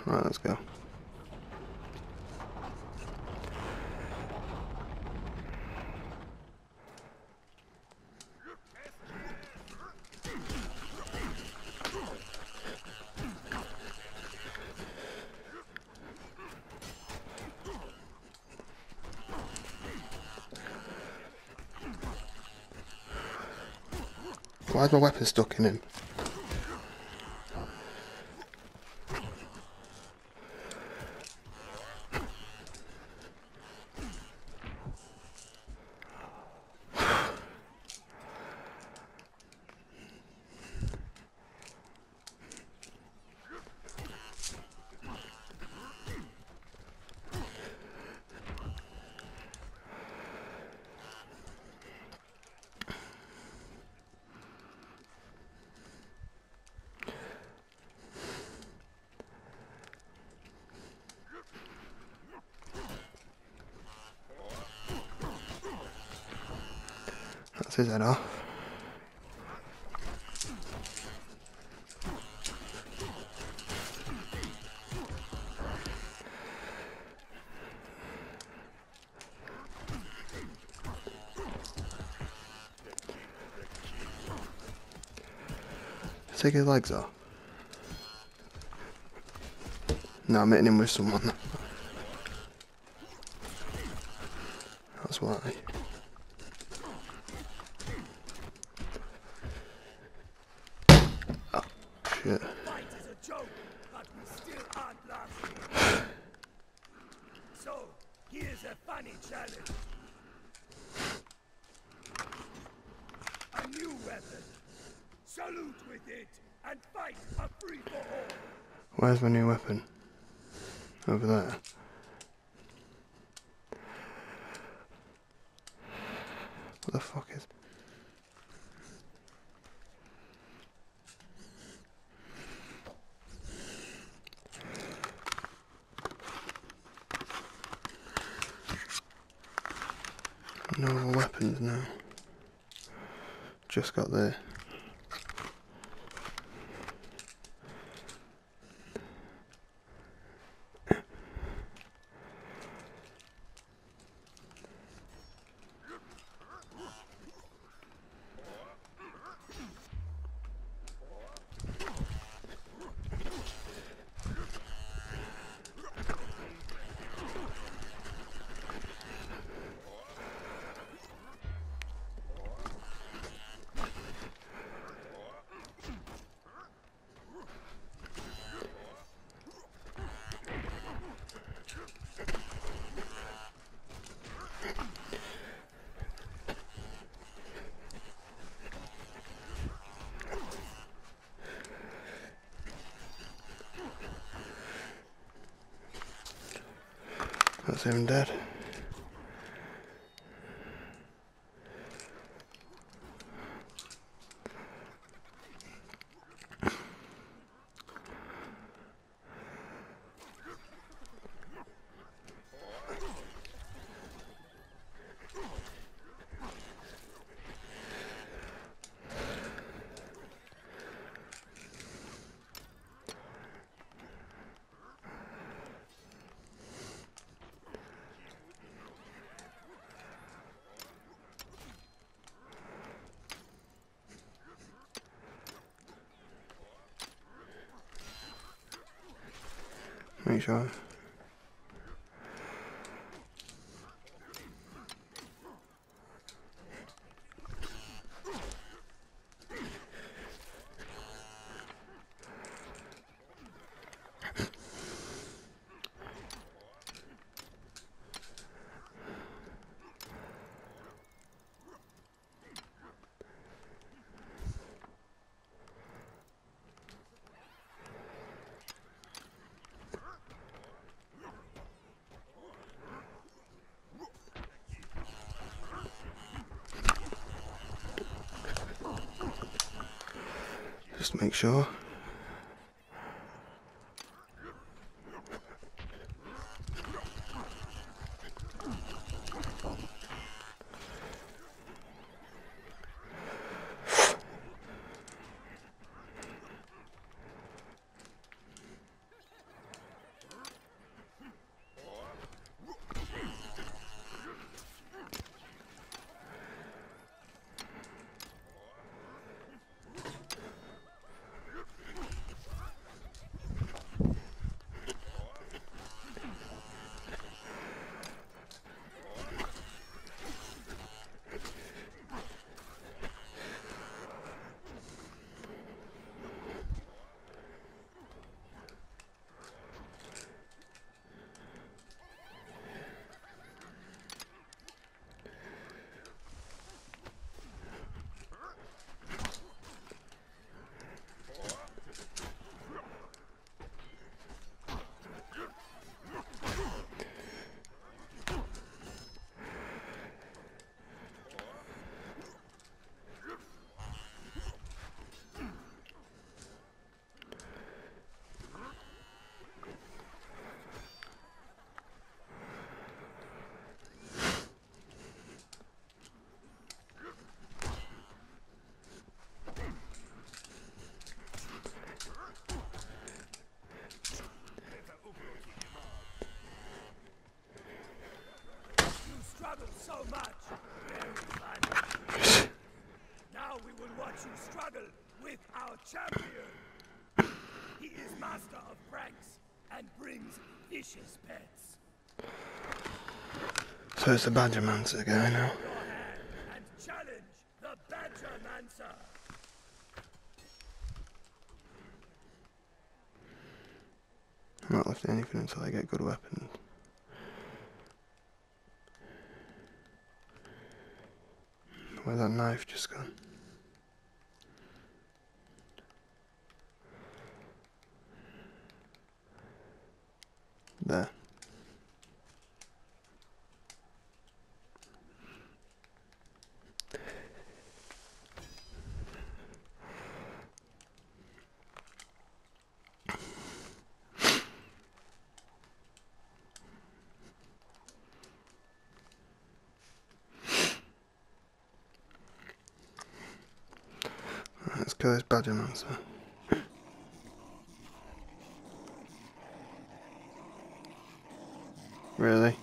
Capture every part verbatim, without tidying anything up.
Right, let's go. Why is my weapon stuck in him? That's his head off. Take his legs off. No, I'm hitting him with someone. That's why. Oh, shit. So, here's a funny challenge. A new weapon. Salute with it and fight a free for all. Where's my new weapon? Over there. What the fuck is... No more weapons now. Just got there. That's him dead. Make sure. Just make sure. much. Very fun. Now we will watch you struggle with our champion. He is master of pranks and brings vicious pets. So it's the Badgermancer guy now. Your hand and challenge the Badgermancer. I'm not lifting anything until I get good weapons. Where's that knife just gone? There. Let's kill this Badgermancer. Really?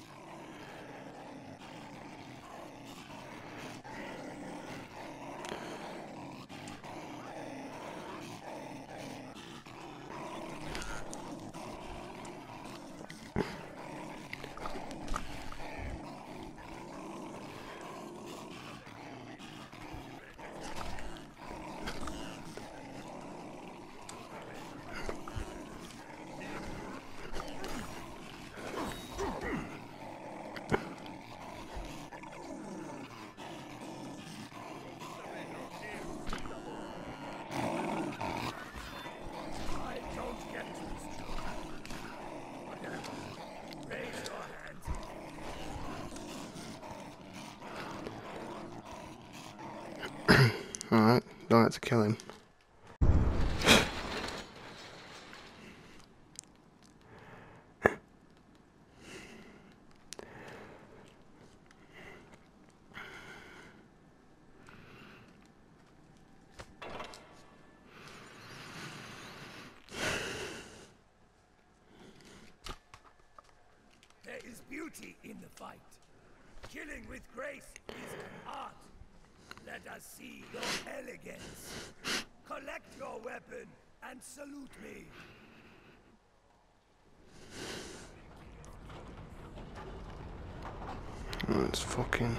Alright, don't have to kill him. There is beauty in the fight. Killing with grace is an art. Let us see your elegance. Collect your weapon and salute me. Oh, it's fucking...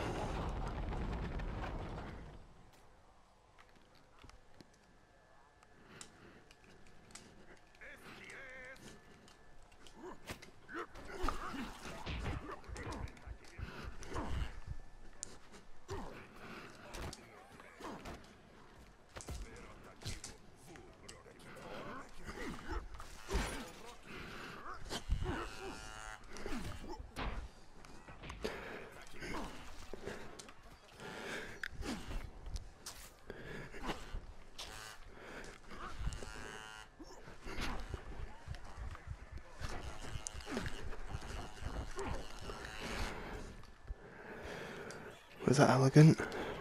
Was that elegant?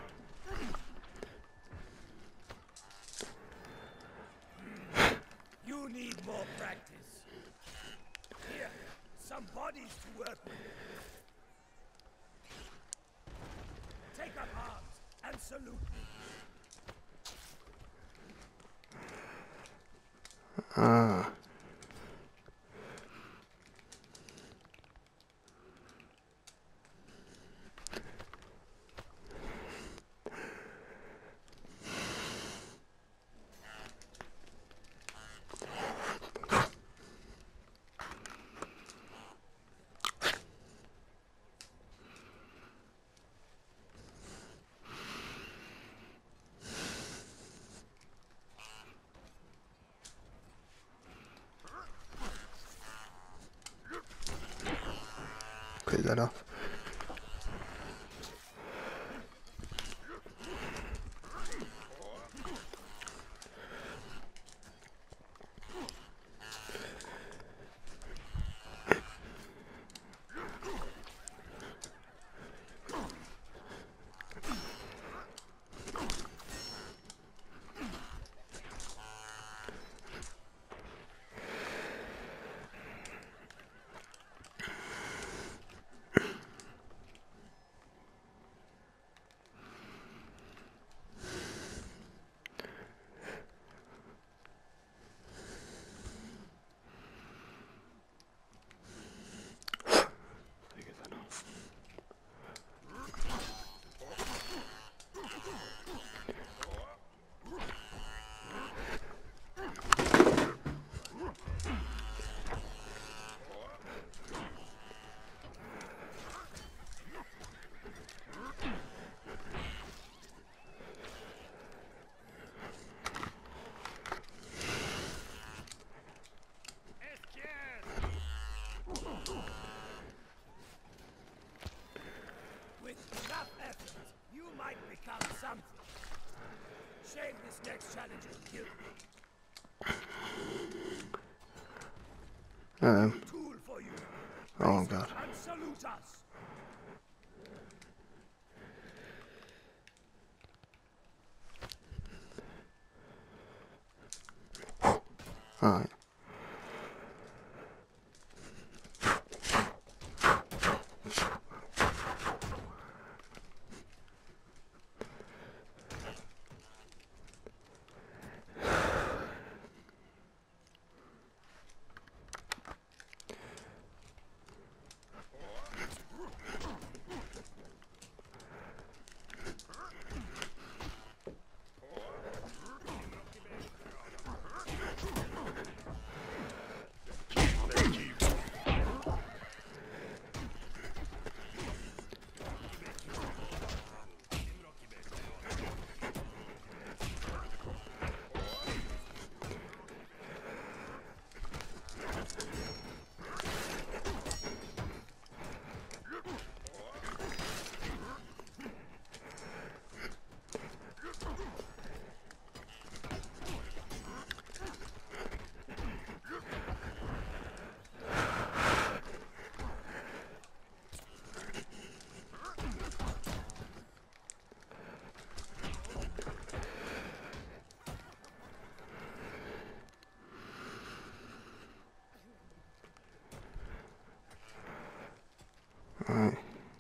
You need more practice. Here, some bodies to work with. Take up arms and salute me. Ah. Clear that off. might become something. Shave this next challenger and kill him. Um. Tool for you. Oh God. And salute us. All right. All right.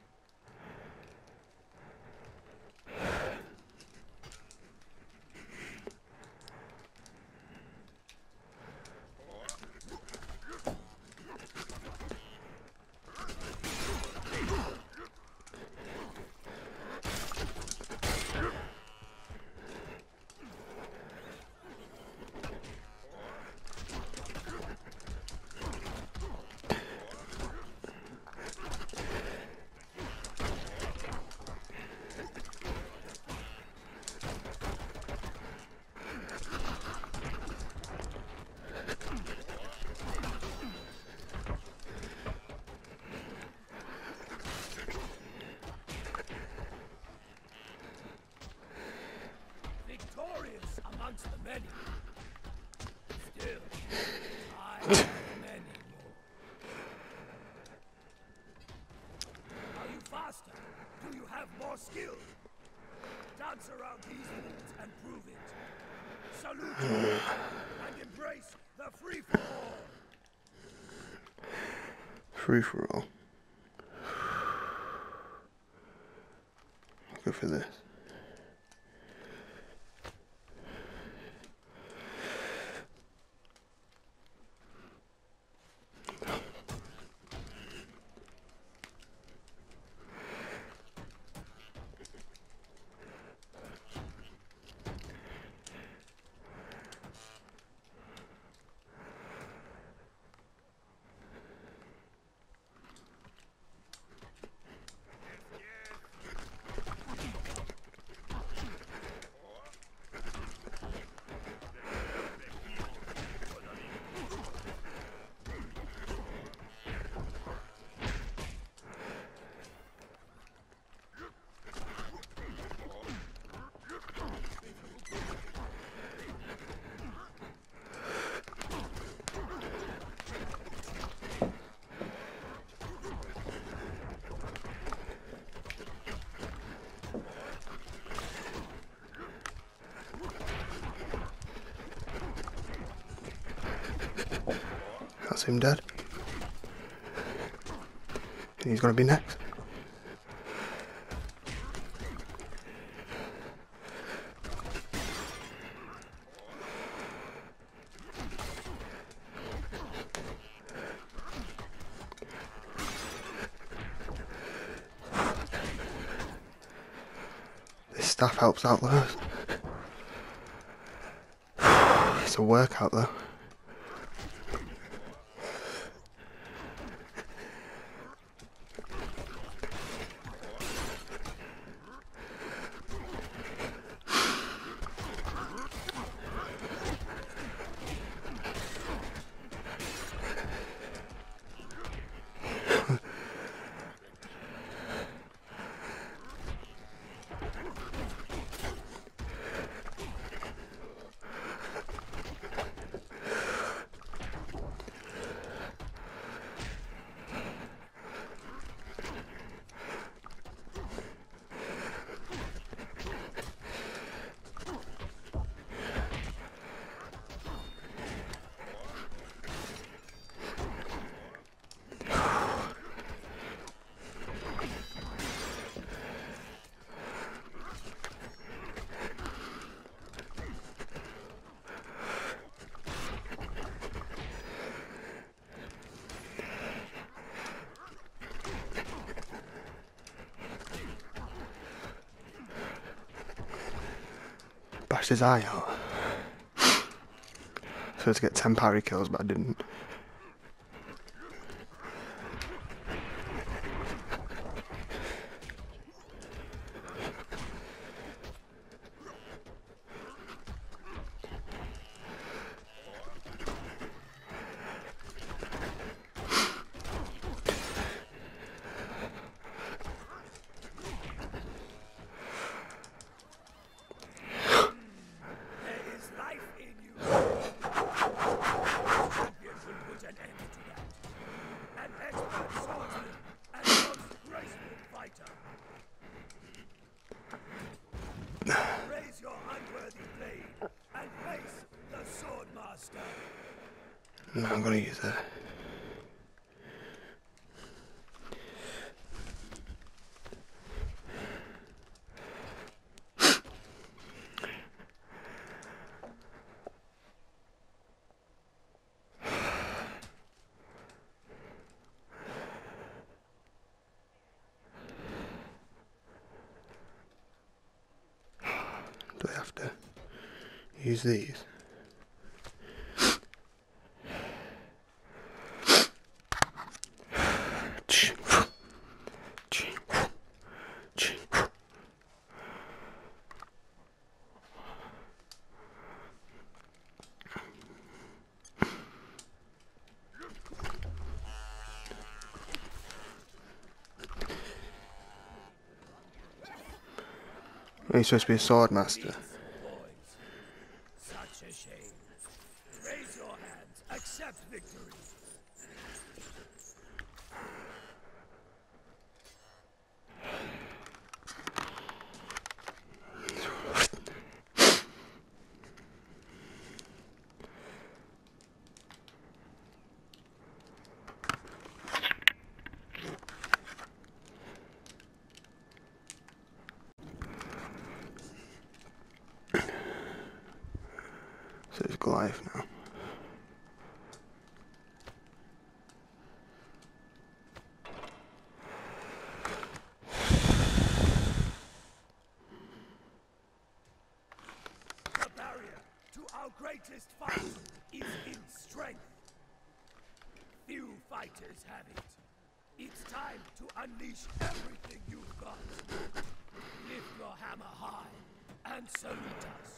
Victorious amongst the many. Still, I have many more. Are you faster? Do you have more skill? Dance around these woods and prove it. Salute you and embrace the free-for-all. Free for all. Go for this. That's him dead. He's gonna be next. This stuff helps out though. It's a workout though. bashed his eye out. So to get ten parry kills, but I didn't. Raise your unworthy blade and face the Swordmaster. No, I'm gonna use that. Do I have to use these? He's supposed to be a sword master. Such a shame. Raise your hands. Accept victory. So it's Goliath now. The barrier to our greatest fight is in strength. Few fighters have it. It's time to unleash everything you've got. Lift your hammer high and salute us.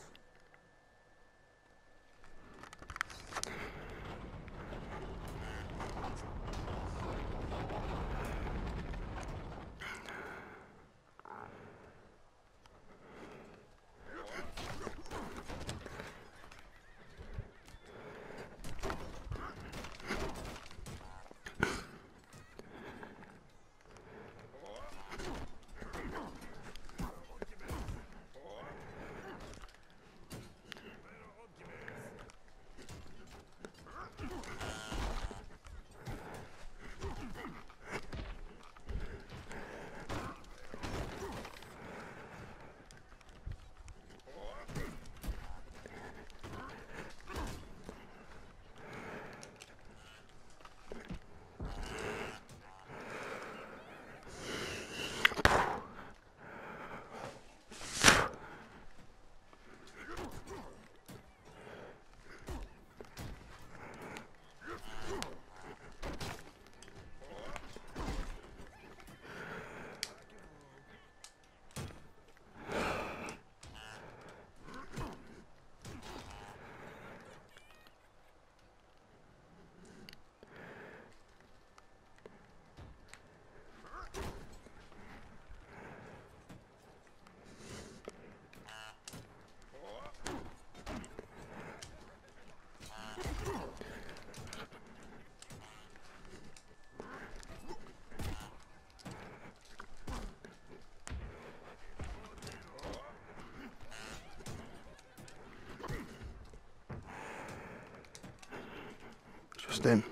Just in.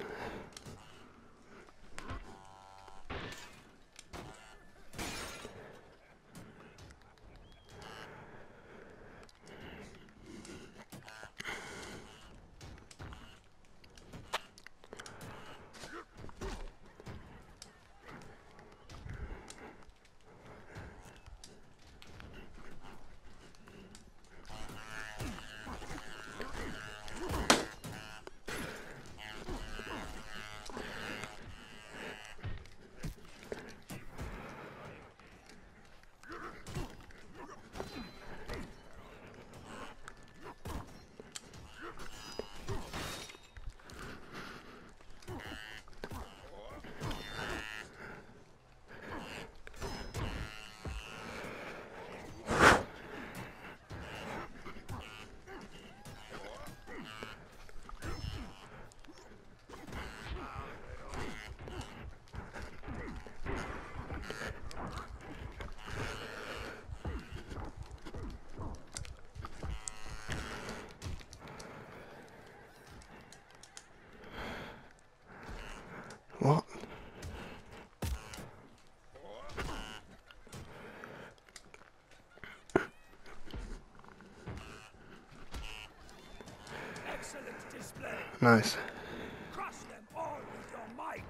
display. Nice. Crush them all with your might.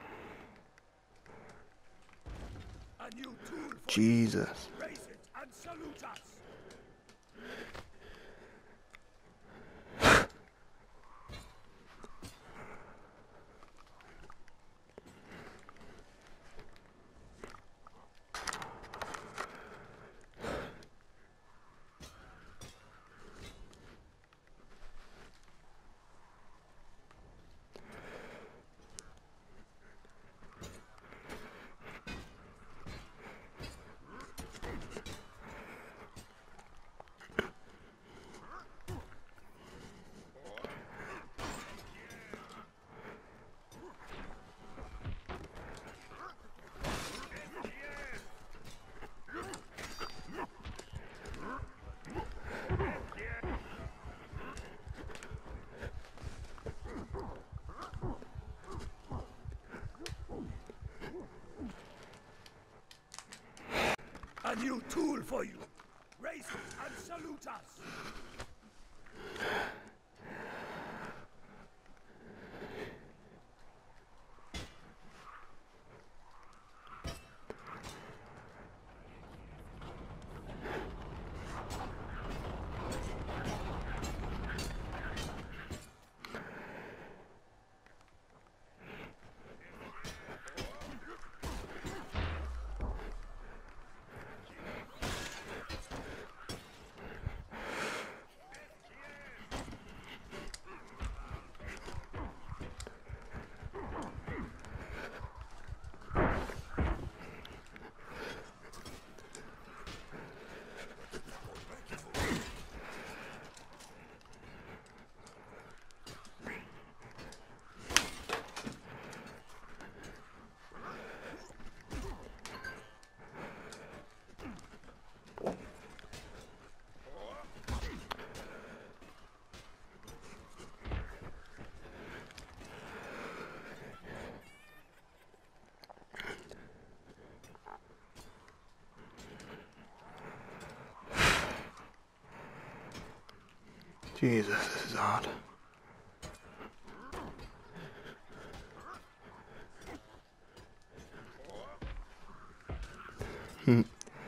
A new tool for Jesus. you. Raise it and salute us. A new tool for you. Raise it and salute us. Jesus, this is hard. Hmm.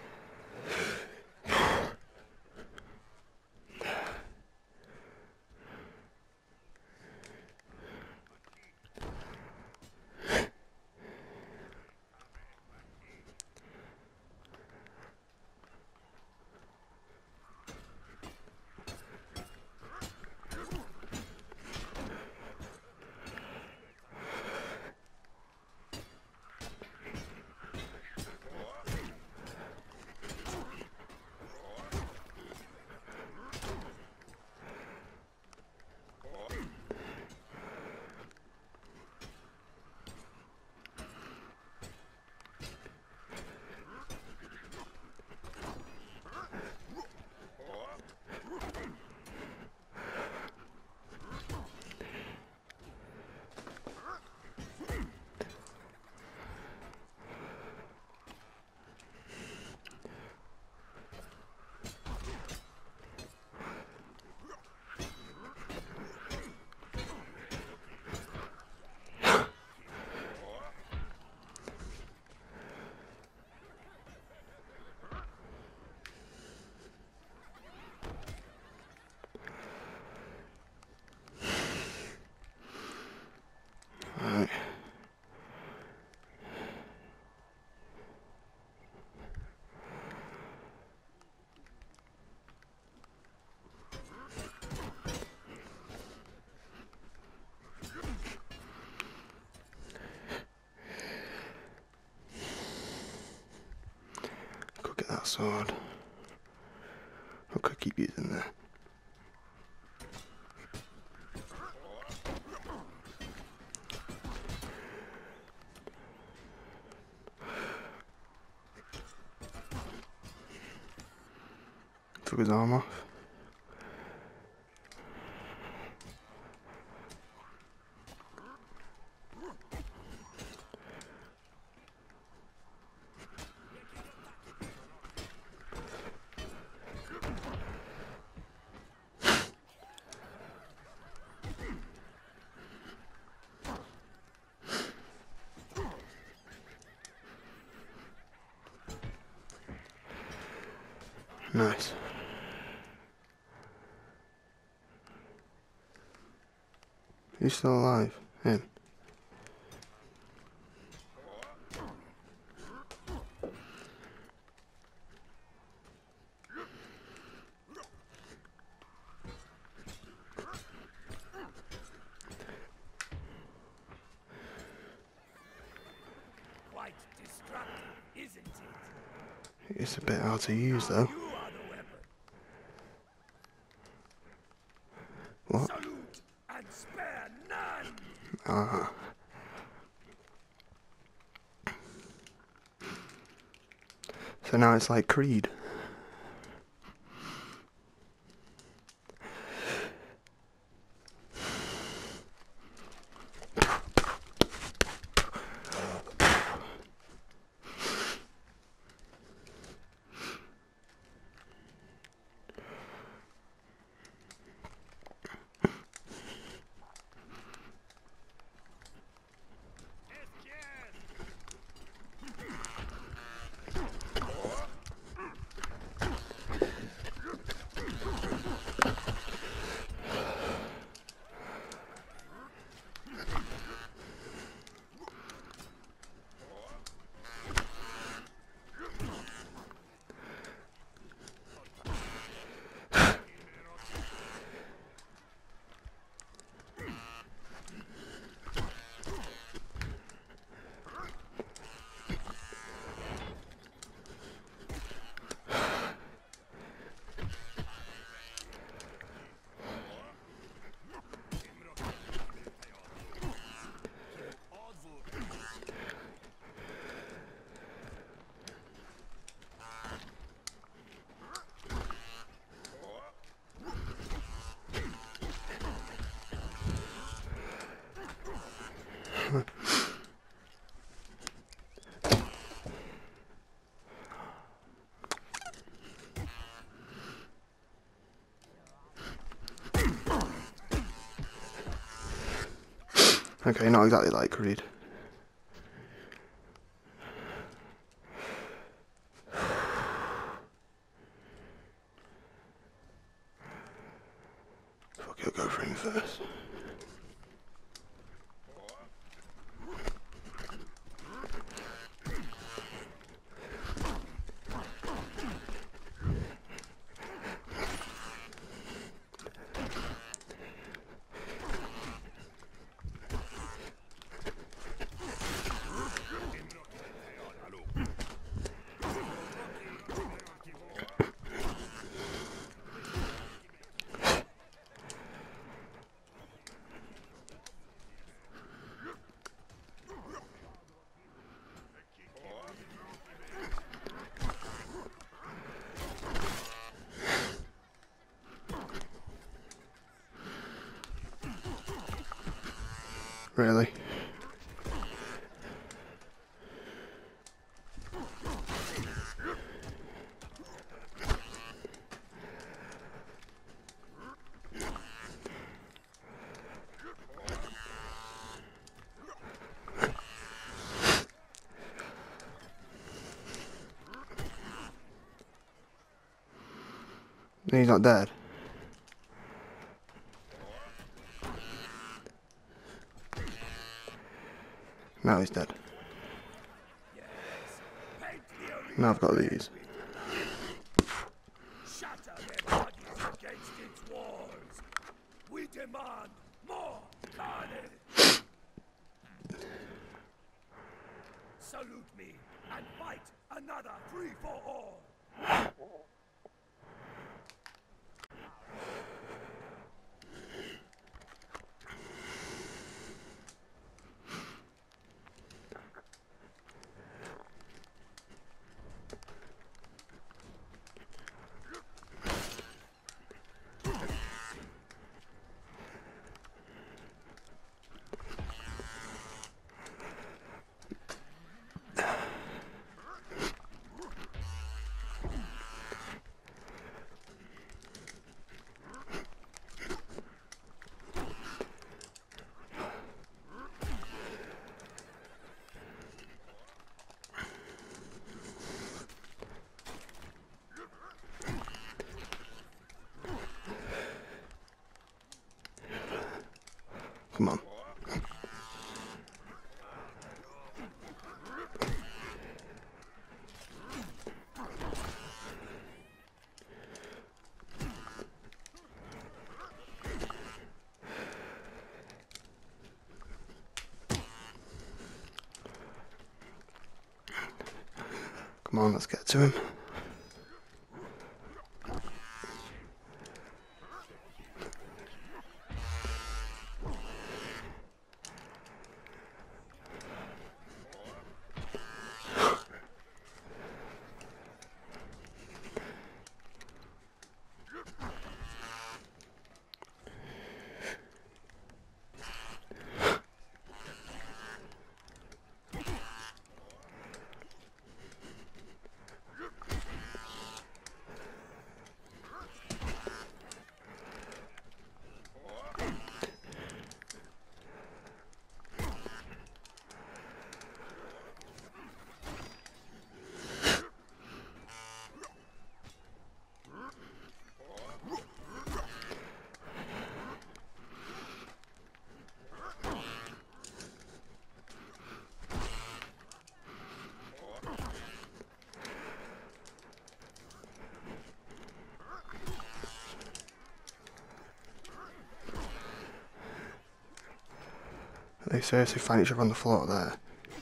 Alright. Go get that sword. I could keep using that. Took his arm off. Nice. He's still alive. Him. Quite destructive, isn't it? It's a bit hard to use though. You are the weapon. What? Salute and spare none. Ah. So now it's like Creed. Okay, not exactly like Creed. Fuck, I'll go for him first. Really? He's not dead. Now he's dead. Now I've got these. Shatter their bodies against its walls. We demand more carnage. Salute me and fight another free for all. Come on. Come on, let's get to him. They seriously find each other on the floor there.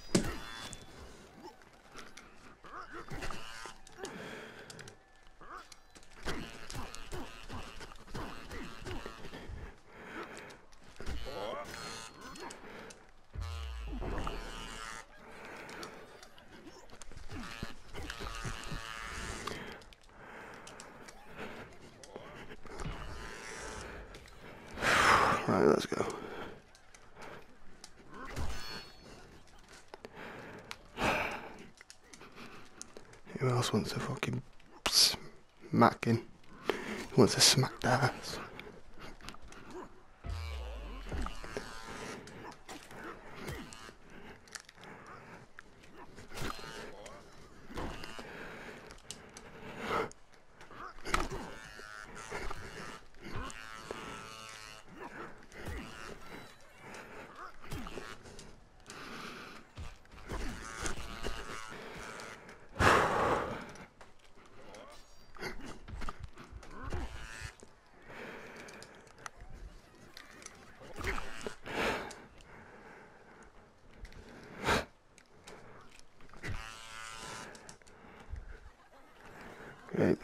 Right, let's go. Who else wants to fucking smacking? Who wants to smack their ass? Great.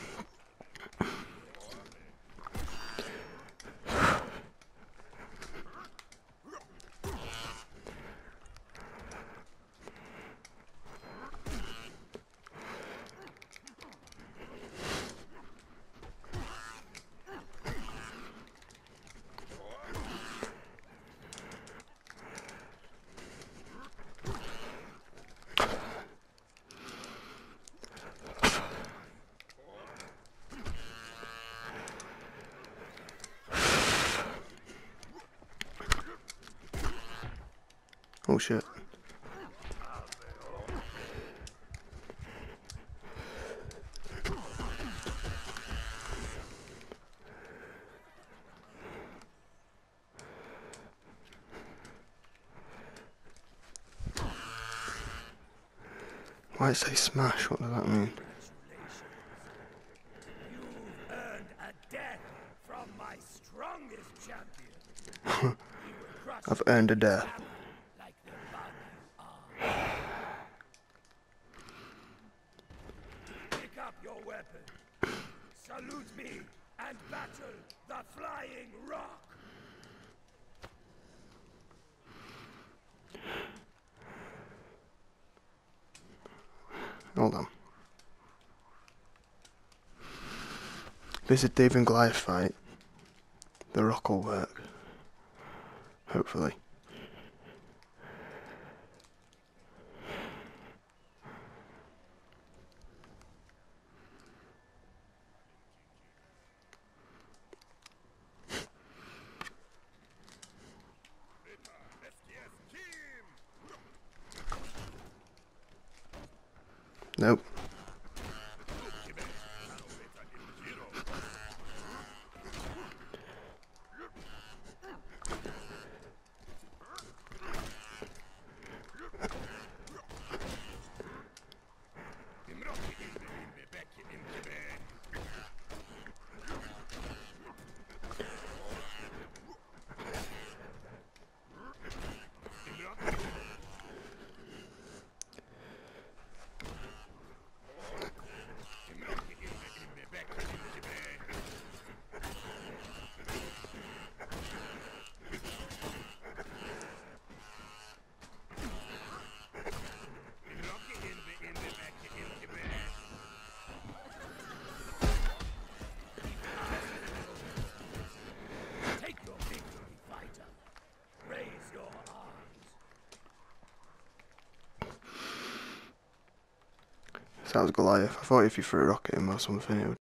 Oh shit. Why it say smash? What does that mean? You've earned a death from my strongest champion. I've earned a death. Like the bug you are. Pick up your weapon. Salute me and battle the flying rock. Hold on. This is David and Goliath fight. The rock will work. Hopefully. Nope. that was Goliath. I thought if you threw a rock at him or something, it would